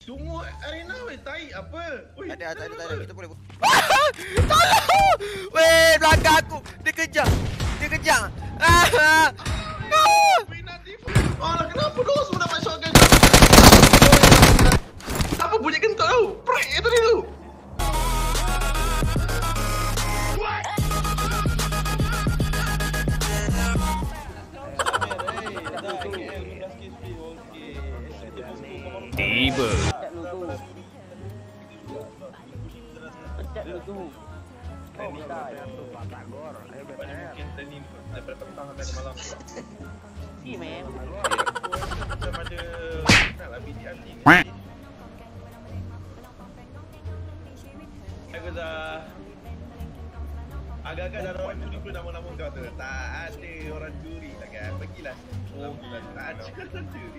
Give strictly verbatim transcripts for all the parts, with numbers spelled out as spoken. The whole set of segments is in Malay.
Semua arena weh, tai apa? Ui, ada, ada, ada, ada, kita boleh. Tolong! Weh, belakang aku. Dia kejar. Dia kejar. Ah! Alah, kenapa tu semua dapat shotgun? Apa bunyi kentut tau? Prank yang tadi tu. Tiba. Pecat lu tu. Oh, minta ya tu tak gor. Ayo betul. Mungkin tadi daripada petang sampai malam. Si mem. Macam ada naklah B D R ni. Aku dah agak-agak dah orang curi pun nama-nama kau tu. Tak ada orang curi tak kan. Pergilah. Oh, tak ada orang curi.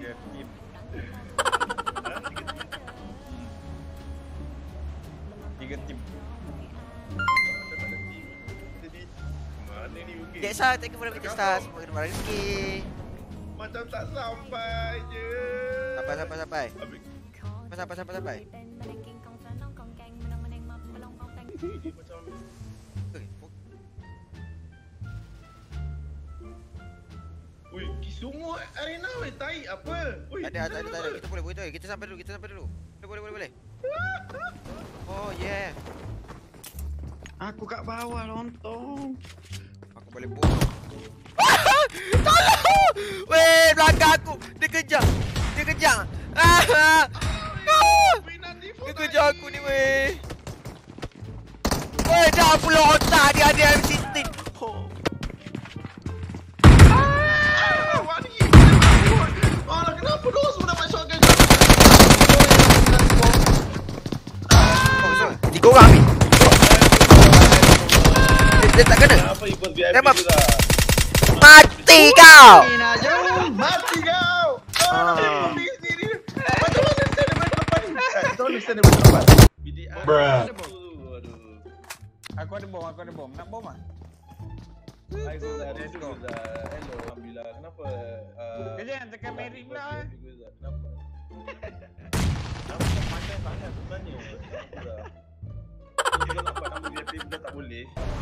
Tiga tim. Mana ni okey. Cik Sah, thank you for the video star. Semoga ada rezeki. Macam tak sampai je. Sampai, sampai, sampai. Sampai, sampai, sampai, sampai. Macam Ui, semua arena weh, tai apa? Ui, Ada, ada, ada, ada. Kita boleh, boleh. Kita sampai dulu, kita sampai dulu. Boleh, boleh, boleh. Oh, yeah. Aku kat bawah lontong. Aku boleh bunuh. Tolong! Weh, belakang aku. Dia kejar. Dia kejar. Ah! Dia kejar aku ni, weh. Weh, dah pula otak dia ada M sixteen. Oh. Alah, kenapa tu semua dapat shotgun? Oh, sorry. Tiga orang ni. Dia tak kena. Kenapa ikut V I P Tembak. tu dah? Mati kau. Mati kau! Ah. Macam mana stand daripada depan ni? Kita boleh stand daripada depan. B D R. Bruh. Aduh. Aku ada bom, aku ada bom. Nak bom ah? Hai Guzar, let's go. Hello, alhamdulillah. Kenapa? Uh, Kejap, tekan Mary pula eh. Guzar, kenapa? Kenapa kau pandai sangat sebenarnya? Guzar. Kita nak buat nama V I P juga tak boleh.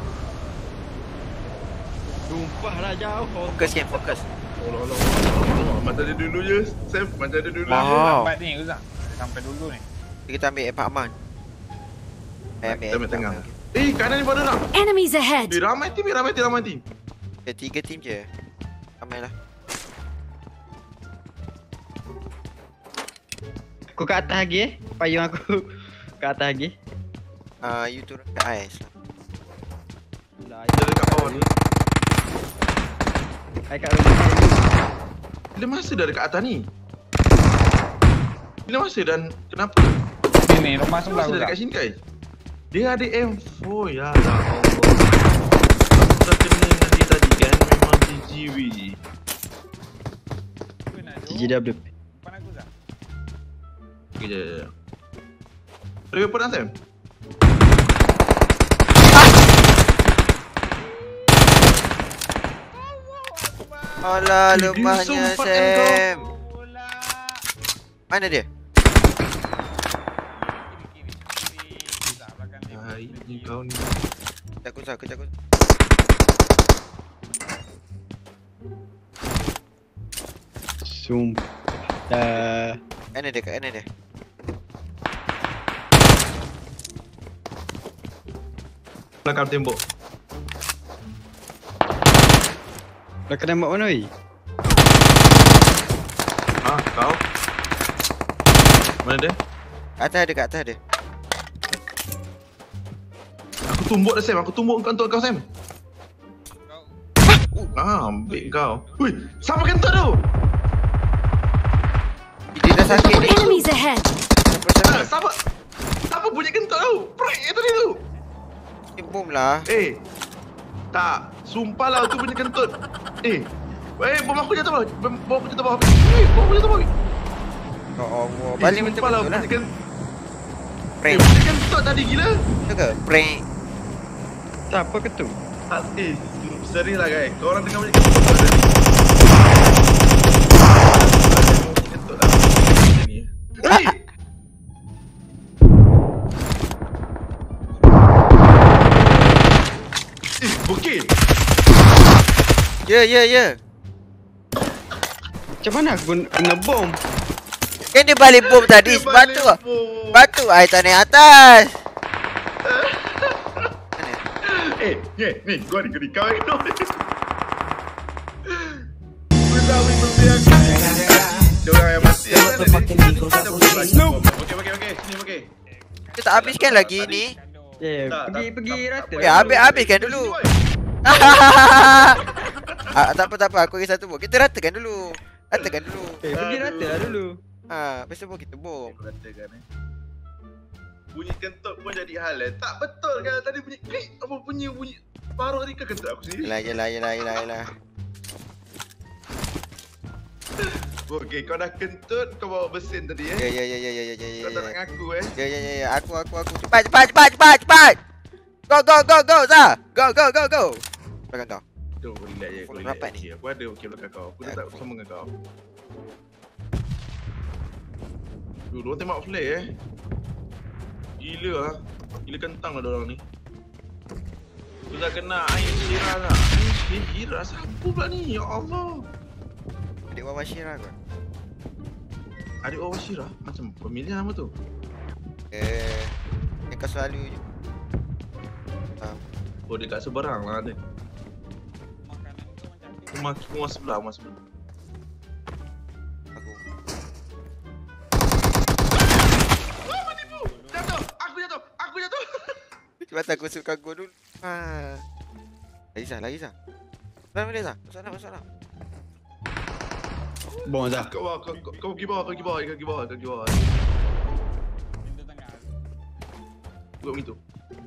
Sumpah lah jauh. Fokus kan, fokus. Allah Allah Allah. Macam ada dulu je, Sam. Macam ada dulu je. Wow. Lambat ni Uzak. Sampai dulu ni. Kita ambil Pak Aman. Eh, Kita ambil tengah. Eh, kanan ni pada nak. Enemies ahead. Eh, ramai tim, ramai tim, ramai tim. Ada tiga tim je. Ramai lah. Aku kat atas lagi eh. Payung aku kat atas lagi. Ah, uh, you turun ke ais lah. Dia dekat bawah ni. Hai kat rumah. Bila masa dah dekat atas ni? Bila masa dan kenapa? Sini, rumah Bila sebelah masa dah Uzak. dekat sini guys? Dia ada M four ya Allah. Aku dah kena dengan dia tadi kan. Memang T G W. T G W. Depan aku Uzak. Okey jap jap. Ada weapon dah Sam? Alah, Eh, dia lemahnya sumpah Sam. Mana dia? Hai, ni kau ni. Kejap aku sah, kejap aku. Sumpah. Dah. Mana dia, kat mana dia? Belakang tembok. Dah kena mak mana weh? Ah, kau? Mana dia? Kat atas dia, kat atas dia. Aku tumbuk dah Sam, aku tumbuk kau untuk kau Sam. Ah, ambil kau. Ui, siapa kentut tu? Dia dah sakit ni. Enemies ahead. Ah, siapa? Siapa bunyi kentut tu? Prank yang tadi tu. Dia bom lah. Eh, tak. Sumpah lah tu bunyi kentut. Eh, eh, bom aku jatuh bawah. Bom bom aku jatuh bawah. Eh, bom aku jatuh bawah. Ya Allah. Eh, Balik sumpah lah betul-betul lah. bunyi kentut. Eh, Prank. bunyi kentut tadi gila. Betul ke? Prank. Siapa ke tu? Ah, eh, serius lah guys. Kau orang dengar bunyi kentut tak tadi? Kentut lah. Ni. Eh! Ya, ya, ya. Macam mana aku kena bom? Kan dia balik bom tadi. Dia Sebab tu. balik bom. Sebab tu I tak naik atas. Eh, ni, ni, kau ni, kau ni, kau ni, kau ni. Benar, benar, benar. Dia orang yang mati. Okey, okey, okey. Sini, okey. Kita tak habiskan lagi ni. Eh, Tak, pergi tak, pergi tak, rata. tak Ya, habis habiskan dulu. ah, tak apa tak apa aku bagi satu bom. Kita ratakan dulu. Ratakan dulu. Eh, pergi rata lah dulu. Ha, lepas tu pun kita bom. Aku katakan eh. Bunyi kentut pun jadi hal eh. Tak betul kan tadi bunyi klik apa bunyi bunyi paruh tadi ke kentut aku sendiri. Yalah yalah yalah yalah yalah. Okey, kau dah kentut, kau bawa bersin tadi eh. Ya ya ya ya ya ya ya. Kau tak nak ngaku eh. Ya ya ya ya aku aku aku cepat cepat cepat cepat cepat. Go go go go Zah. Go go go go. Belakang kau. Tu kau relax je, kau relax. Rapat ni. Okey, aku ada okey belakang kau. Aku dah tak bersama dengan kau. Tu, dia tembak flare eh. Gila lah. Gila kentang lah diorang ni. Tu dah kena air sirah lah. Air sirah siapa pula ni? Ya Allah. Adik Wawa Syirah kau. Adik Wawa Syirah? Macam pemilihan nama tu? Eh, yang kau selalu je. Ha. Oh dekat seberang lah ada. Makanan tu macam tu. Rumah, rumah sebelah, rumah sebelah. Aku. Oh menipu! Jatuh! Aku jatuh! Aku jatuh! Cuba tak aku suka gua dulu. Ha. Lagi Zah, lagi Zah. Mana dia Zah? Masuk nak, masuk nak. Bom Zah. Kau bawa, kau, kau, kau pergi bawah, kau pergi bawah, kau pergi bawah, kau pergi bawah. Pintu tengah. Buat begitu.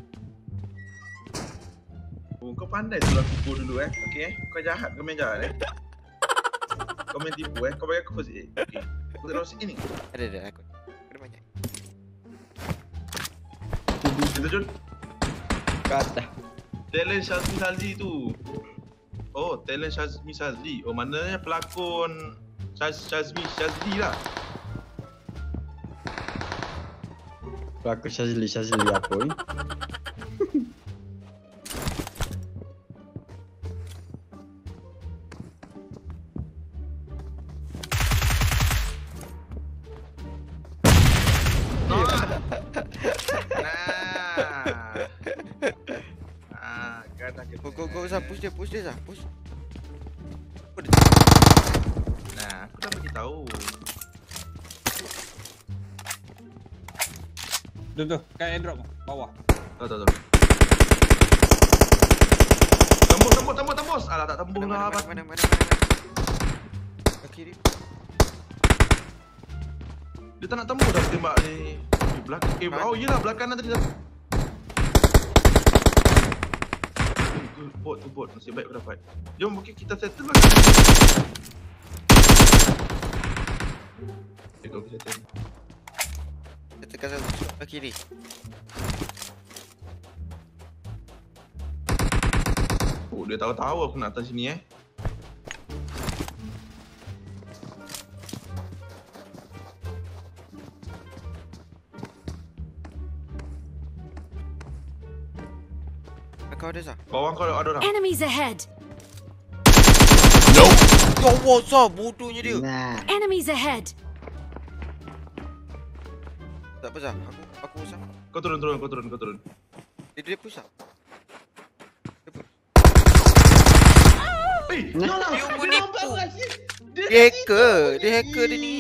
Oh, kau pandai tu lah tipu dulu eh. Okey eh. Kau jahat, kau main jahat eh. Kau main tipu eh. Kau bagi aku first aid. Okey. Aku tak tahu sini. Ada ada aku. Ada banyak. Kita Jun. Ke atas. Talent Shazmi Shazli tu. Oh, talent Shazmi Shazli. Oh, maknanya pelakon Shaz Shazmi Shazli lah. Aku Shazli Shazli apa ni? Ah, kata kita. Go go go Zah, push dia, push dia Zah, push. Nah, aku dah bagi tahu. Tu tu, kat airdrop bawah. Tahu tahu tahu. Tembus tembus tembus tembus. Alah tak tembus Mana lah. mana mana mana mana. Ke kiri. Dia tak nak tembus dah tembak ni. Di belakang. Eh, oh iyalah belakang tadi dah. Tu bot tu bot nasib baik aku dapat. Jom okey kita settle lah. Okay, kau kita settle. Kita tekan satu ke kiri. Oh, dia tahu-tahu aku nak atas sini eh. Kau ada Zah? Bawah kau ada orang. Enemies ahead! Ya Allah Zah, bodohnya dia. Nah. Enemies ahead! Tak apa Zah, aku aku usah. Kau turun turun kau turun kau turun. Dia dia push Zah. Eh, Nah. Dia menipu. Dia hacker, dia hacker dia ni.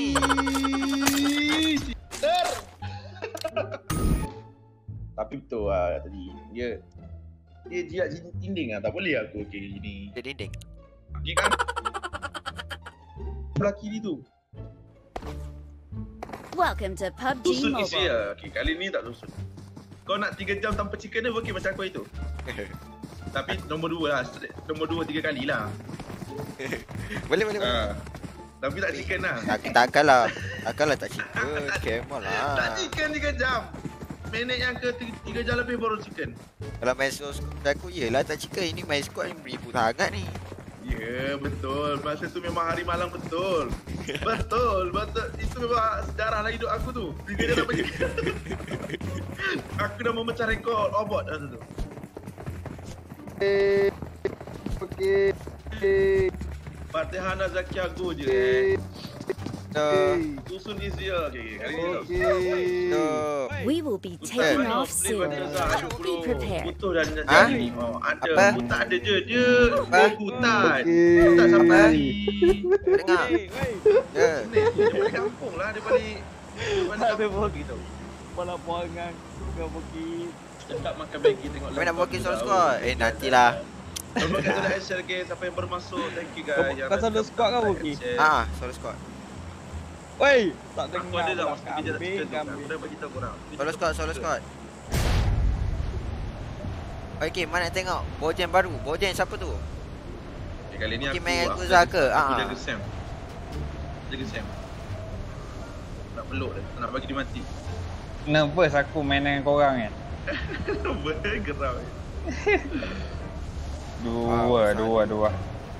tapi betul lah tadi. Dia dia jiat dinding lah. Tak boleh aku okey gini. Dia dinding. Dia kan belah kiri tu. Welcome to Pubg Tusuk isi Mobile. lah. Okey, kali ni tak tusuk. Kau nak tiga jam tanpa chicken dia okey macam aku itu. Tapi nombor dua lah. Nombor dua tiga kali lah. Boleh boleh boleh. Ha. Tapi tak chicken lah. Tak takkan lah. Takkan lah tak cerita. Camel lah. Tak chicken tiga jam. Minit yang ke tiga jam lebih baru chicken. Kalau main solo squad aku, yelah tak cerita. Ini main squad ni beribu sangat ni. Ya, betul. Masa tu memang hari malam betul. Betul, betul. Itu memang sejarah lah hidup aku tu. Tiga jam dapat chicken. Aku dah memecah rekod obot masa tu. Eh, okey. Fatihana Zakiago je eh. Duh. Susun easier. Okay, kali ni tau. Duh. We will be taking off soon. Be prepared. Putus dan Ha? jadi. Oh, ada. Apa? Hutan ada je. Dia Apa? oh, hutan. Hutan sampai hari. Dengar. Ya. Dia balik kampung lah. Dia balik. Tak ada Vokey tau. Kepala puangan dengan Vokey. Cakap makan Maggi tengok Kami nak Vokey solo squad. Eh nantilah. Terima kasih dah share guys. Siapa yang baru masuk. Thank you guys. Yang Kau dah solo squad kan Vokey? Ah, solo squad. Wey, tak Aku dengar. ada dah masa dia dah Kambing, cerita tu. Aku kambing. dah bagi tahu korang. Solo squad, solo squad. Okey, mana nak tengok? Bojen baru. Bojen siapa tu? Okay, kali ni Vokey aku main aku Yakuza ke? Aku Ah. jaga Sam. Jaga Sam. Nak peluk dia. Tak nak bagi dia mati. Nervous aku main dengan korang kan. Bergerak. Dua, dua, dua.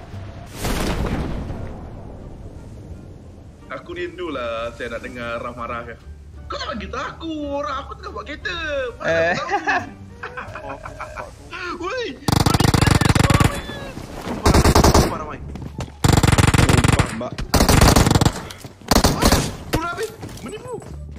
Aku rindulah saya nak dengar Raf marah ke. Kau tak bagi tahu aku. Orang aku tengah buat kereta. Mana Eh. aku tahu. Woi. Sumpah ramai. Sumpah, mbak. Kurang habis. Menipu.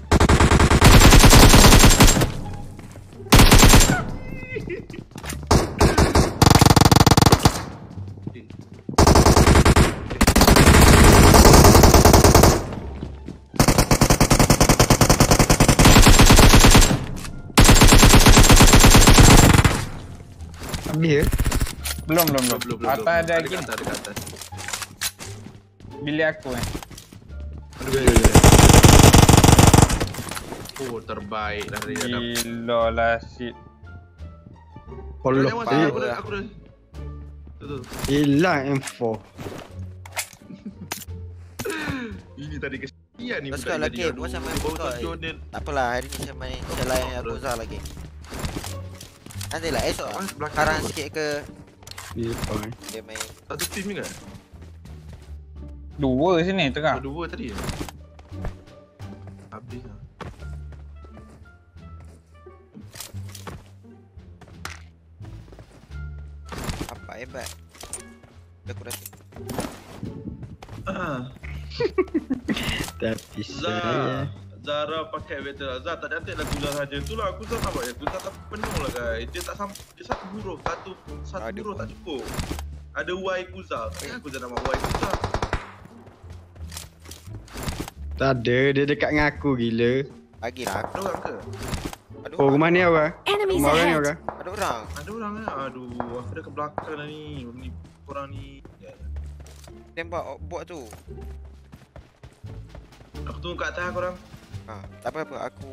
Habis ya? Belum, belum, belum. Belum, belum, Atas belum. ada lagi kat ni. atas, ada kat atas. Bilik aku kan. Oh, terbaik lah dari Adam. Gila lah shit. Poloh. Jangan Pak. aku dah, aku dah. Tu tu. Hilang M four. Ini tadi kesian ni Let's budak go, ni tadi. lelaki. Aduh, Buat sama dia baru buka. tunjuk dia. Tak apalah, hari ni saya main saya lain Yakuza lagi. Nantilah esok Ah, belakang sekarang tu. sikit ke Dia fine. dia main. Satu team ni kan? Dua sini tengah. Dua tadi. Habis lah. Apa hebat. Dah aku rasa. Ah, Tapi Zara. saya Zara pakai veteran. Zara tak cantik Yakuza saja. Itulah aku Zara tak buat Yakuza tak penuh lah guys. Dia tak sampai dia satu huruf, satu satu Ada huruf pun. tak cukup. Ada Y Yakuza. Kenapa Yakuza nama Y Yakuza? tak ada. Dia dekat dengan aku gila. Bagilah aku. Ada orang ke? Ada Oh, rumah ni orang. Enemies Rumah orang ni ahead. orang. Ada orang. Ada orang ke? Aduh, aku dah ke belakang dah ni. Ni korang ni. Ya. Tembak oh, buat tu. Aku tunggu kat atas korang. Ha, tak apa-apa aku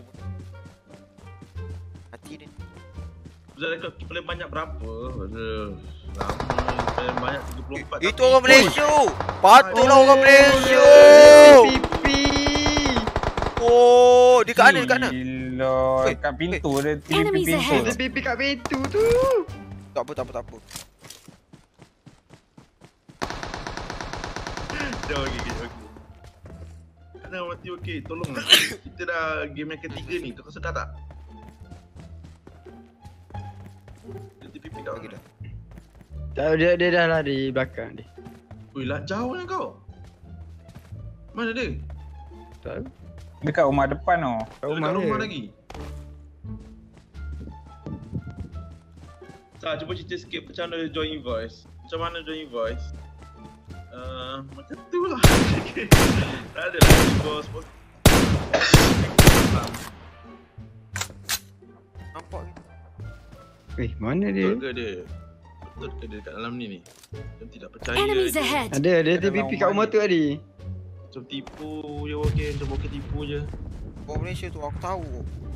hati ni. Zara rekod paling banyak berapa? Aduh, lama. Paling banyak tiga puluh empat. Itu orang Malaysia. Patutlah orang Malaysia. Pipi. Oh, di kat mana? Di kat mana? Gila, Eh, kat pintu dia tipi Enemies pintu. ahead. Dia pipi kat pintu tu. Tak apa, tak apa, tak apa. Dah okey, okey, okey. Kena mati okey, tolonglah. Kita dah game yang ketiga ni, kau sedar tak? Dia T P P kat Okey mana? dah. Tak, dia dia dah lah di belakang dia. Ui, lah jauhnya kau. Mana dia? Tak tahu. Dekat rumah depan tu. Kat Dia rumah dekat rumah dia. lagi. Sa, cuba cerita sikit macam mana join voice. Macam mana join voice? Uh, macam tu lah. Tak ada lah di bos. Nampak ni. Eh, mana dia? Betul ke dia? Betul ke dia dekat dalam ni ni? Macam tidak percaya Enemies je. ahead. Ada, dia dia Dalam pipi kat rumah rumah ni. tu tadi. Macam tipu je okey, macam okey tipu je. Orang Malaysia tu aku tahu.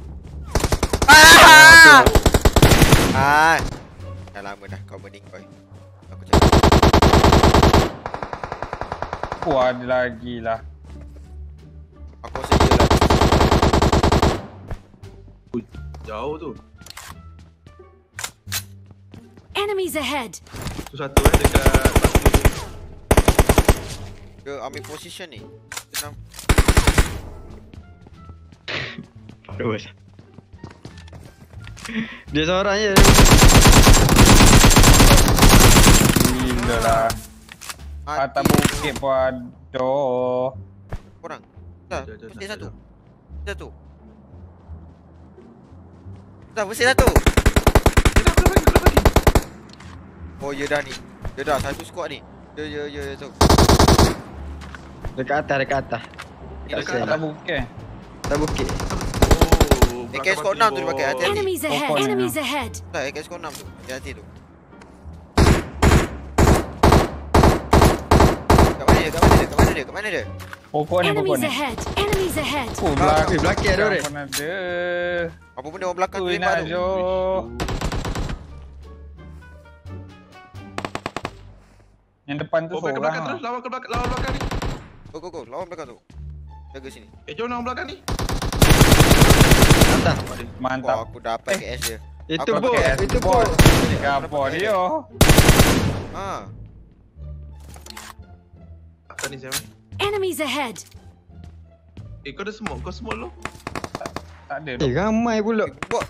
Ah! Ah. Dah lama dah kau mending boy. Aku cakap. Aku ada lagi lah. Aku rasa dia lah. Jauh tu. Enemies ahead. Tu satu eh dekat batu tu. Dia ambil position ni. Senang. Terus. Dia seorang je. Gila lah. Atas bukit pun ada. Korang. Dah, Jom, jom, mesti jom, satu. jom. Satu. Dah, mesti satu. Eh, dah, dah bagi, dah bagi. Oh, ya dah ni. Ya dah, satu squad ni. Ya, ya, ya, ya, tu. Dekat atas, dekat atas. Ni Dekat dekat sel. Atas bukit. Atas bukit. Oh, A K belakang squad mati, enam tu dia bos. pakai, hati-hati. Enemies ahead. Pokoknya. Enemies ahead. Tak, A K squad enam tu. Hati-hati tu. Kat mana dia? Kat mana dia? Kat mana dia? Kat mana dia? Pokok ni, pokok Enemies ni. ahead. Enemies ahead. Oh, Ah, eh, belakang ada orang. pun ada. Apa benda orang belakang tu Ui, lempar nak tu? jo. Yang depan tu Oh, back ke seorang belakang lah. terus. Lawan ke belakang, lawan belakang ni. Go, go, go. Lawan belakang tu. Jaga sini. Eh, jom lawan belakang ni. Atas. Wah, Mantap. aku dapat K S dia. Itu Aku bot, pakai itu bot. Kapor dia. Ha. Atas ni, Sam. Enemies ahead. Eh, kau ada smoke? Kau smoke lu? Tak ada. Eh, ramai pula. Bot.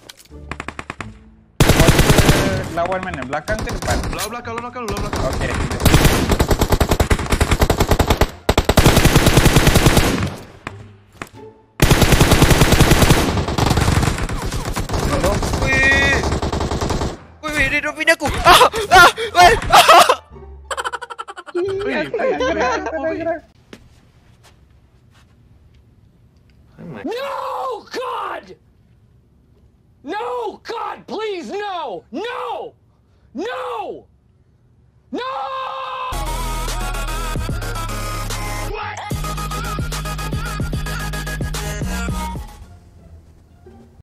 Kuasa lawan mana? Belakang ke depan? Lawan belakang, lawan belakang, lawan belakang. Okey. Wih. Wih, wih, dia dropin aku. Ah, ah, weh. Ah. Weh, No, God! No, God, please, no! No! No! No!